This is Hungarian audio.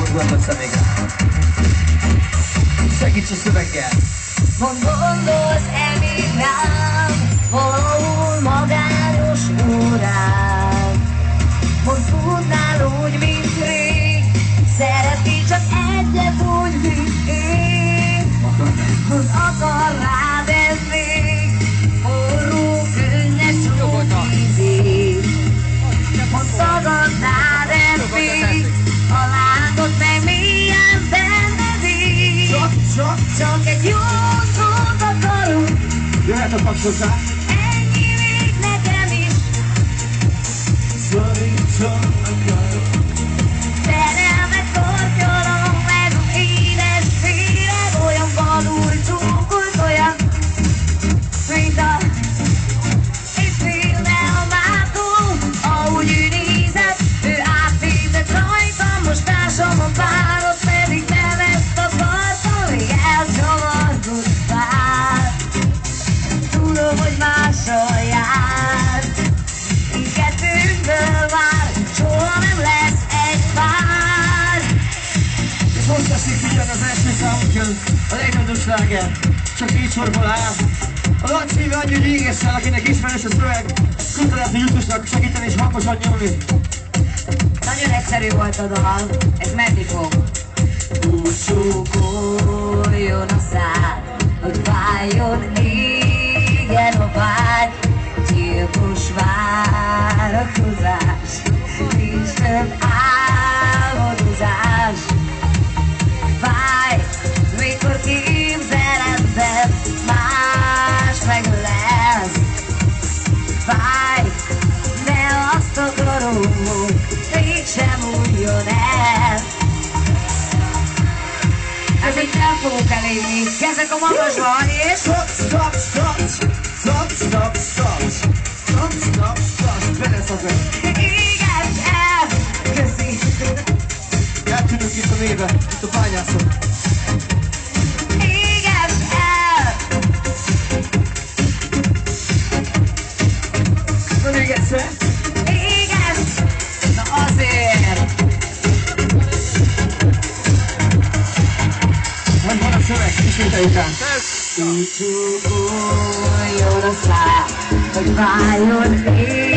gondolsz még? Segíts a szöveggel! Gondolsz-e még rám, valahol magányos órán? Mondd, tudnál úgy, mint rég, szeretni csak egyet úgy, mint én. Mondd, akar rád ez még, forró, könnyes csóvízét. Mondd, tagadnád ez még, a lángod meg mélyen benned ég. Csak egy jó szót akarunk. Jöhet a kapcsoltál. Ennyi még nekem is. Szorítom akarok. Szerelmet kortyolom meg édes szíved, olyan vadul csúkult, olyan, mint a egy filme a mátó, ahogy ő nézett, ő átnézett rajtam, most társamon párod, pedig nem ezt akartam, még elcsavargott pár. Tudom, hogy mással jár, így kettőnkből már soha nem lesz egy pár. És most teszik ugyan az első számunk jön, a legnagyobb sláger, csak így sorból áll. A Laci annyi, hogy égessel, akinek ismerős a szöveg, kötelező jutusnak segíteni és hangosan nyomni. Nagyon egyszerű volt a dal, ez menni fog. Úgy csókoljon a szád, hogy váljon, égjen a vágy. Gyilkos várakozás, nincs több álmodozás. Fáj, mikor képzeletben más megölelsz. Fáj, de azt akarom, mégsem újjon el. Ez így nem fogunk elérni, kezdek a magasban és... Stop, stop, stop, stop, stop, stop, stop, stop, stop, beleszakad. Éges el, köszi. Eltűnünk itt a néve, itt a bányászok. Éges el. Na még egyszer. Éges. Na azért. Hogy van a szöveg, ismételjük rá. Így csúkoljon a szád, hogy váljon,